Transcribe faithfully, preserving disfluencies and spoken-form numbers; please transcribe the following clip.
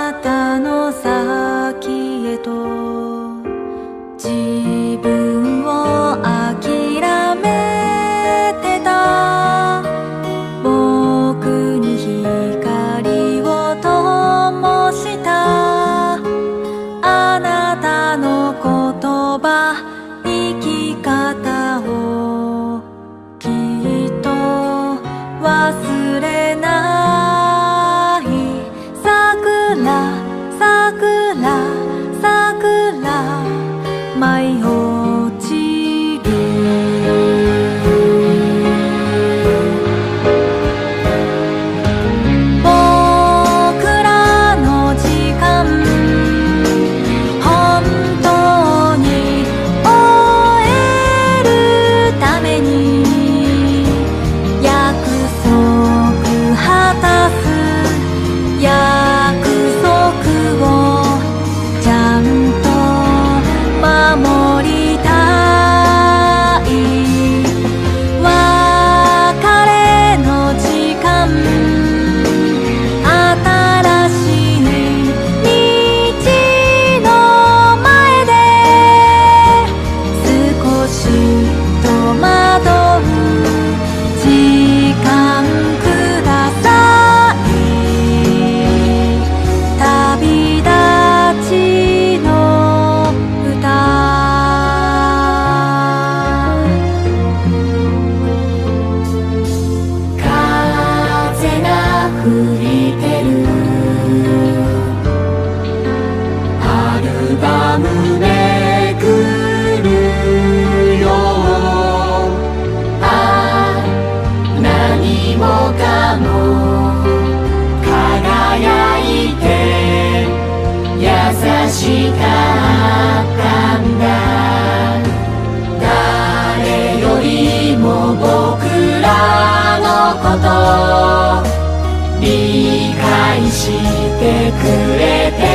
なたの先へと自分を諦めてた。僕に光を灯したあなたの言葉、生き方をきっと忘れない。桜桜桜舞い落ちる。僕らの時間本当に終えるために約束果たす。約束をちゃんと守りたい。別れの時間、新しい道の前で少し戸惑う時間ください。旅立ちの歌。風が吹いてる。アルバムめくるよ。ああ、何もかも輝いて優しかったんだ。誰よりも僕らのこと理解してくれて